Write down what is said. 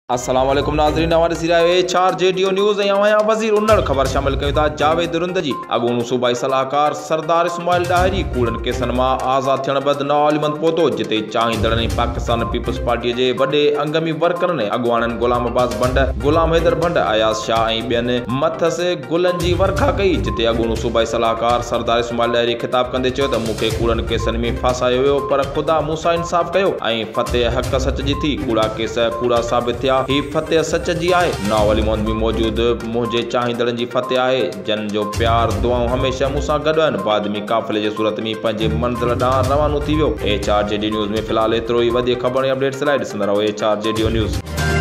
अस्सलाम वालेकुम नाज़रीन, हमारे सिराए 4 JDO न्यूज़ यहाँ वज़ीर उन्नड़ ख़बर शामिल कयूं था। जावेद रुंदजी अॻूणो सूबाई सलाहकार सरदार इस्माइल ॾाहिरी कूड़न केसनि मां आज़ाद थियण बैदि नवालिमंद पहुतो, जिते चाहींदड़नि पाकिस्तान पीपल्स पार्टीअ जे वॾे अंगमी वर्करनि अॻुवाणनि गुलाम अब्बास भंड, गुलाम हैदर भंड, अयाज़ शाह ऐं ॿियनि मथसि गुलनि जी वर्खा कई, जिते अॻूणो सूबाई सलाहकार सरदार इस्माइल ॾाहिरी ख़िताब कंदे चयो त मूंखे कूड़नि केसनि में फासायो वियो, पर ख़ुदा मूंसां इंसाफ़ कयो ऐं फतेह हक़ सच जी थी। कूड़ा केस कूड़ा साबित थिया, ही फतेह सच जी आहे। नावलिमौद में मौजूद मुंहिंजे चाहींदड़नि जी फतेह आहे, जन जो प्यार दुआऊं हमेशह मूंसां गॾु आहिनि। बादमी काफ़िले जे सूरत में पंहिंजे मंज़िल ॾांहुं रवानो थी वियो। 4 JDO न्यूज़ में फ़िलहाल एतिरो ई। वधीक ख़बर ऐं अपडेट्स लाइ ॾिसंदा रहो 4 JDO न्यूज़।